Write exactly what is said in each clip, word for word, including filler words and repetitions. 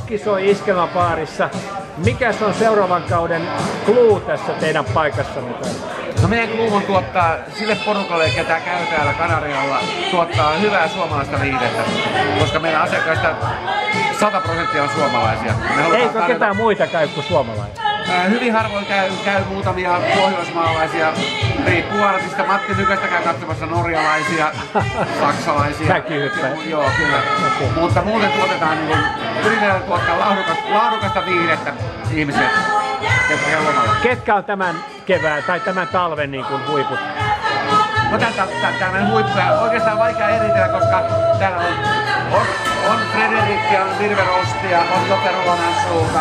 Roski soi Iskelmäbaarissa. Mikäs on seuraavan kauden clue tässä teidän paikassanne? No meidän clue on tuottaa sille porukalle, ketä käy täällä Kanarialla, tuottaa hyvää suomalaista viihdettä, koska meidän asiakkaista sata prosenttia on suomalaisia. Eikö tarjota... ketään muita käy kuin suomalaisia? Hyvin harvoin käy, käy muutamia pohjoismaalaisia, riippuu artista. Matti Nykästä käy katsomassa norjalaisia, saksalaisia. Joo, kyllä. Okay. Mutta muuten tuotetaan, niin kuin, yritetään tuottaa laadukasta, laadukasta viihdettä ihmisille, jotka käy lomalla. Ketkä on tämän kevään tai tämän talven niin kuin huiput? No tämän huippuja oikeastaan vaikea eritellä, koska täällä on, on, on Frederikkia, on Virve Rostia, on Jope Ruonansuuta.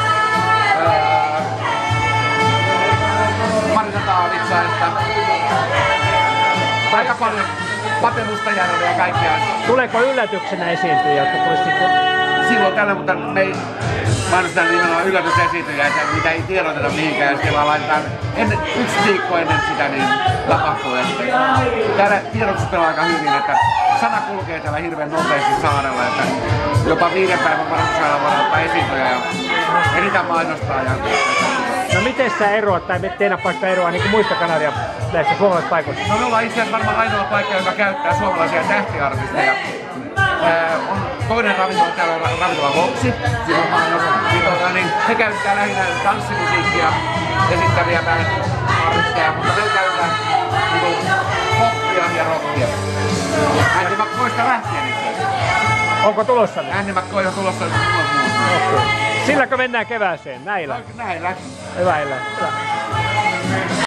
Marita Taavitsaista. Aika paljon Pate Mustajärveä ja kaikkea. Tuleeko yllätyksenä esiintyjä, jotka tulisi silloin tällä, mutta me ei mainostetaan nimenomaan yllätysesiintyjä, mitä ei tiedoteta mihinkään, ja sitten vaan laitetaan ennen, yksi viikko ennen sitä, niin tapahtuu. Täällä tiedotus pelaa aika hyvin, että sana kulkee täällä hirveän nopeasti saarella, että jopa viiden päivän varoitusajan voidaan ottaa esiintyjä ja eniten mainostaa. Ja, no miten sä eroat, tai teidän paikka eroaa niin kuin muista Kanarian näistä suomalaisista paikoista? No me ollaan itse asiassa varmaan ainoa paikka, joka käyttää suomalaisia tähtiartisteja. Ää, on toinen ravintola täällä, ravintola Vopsi, siinä on mainos, niin he käyttää lähinnä tanssimusiikkia esittäviä artisteja, mutta me käytetään niin poppia ja rockia. Andy McCoysta lähtien itse asiassa. Onko tulossa? Andy McCoy on tulossa. Okay. Silläkö mennään kevääseen? Näillä? Näillä. Hyvä, hyvä.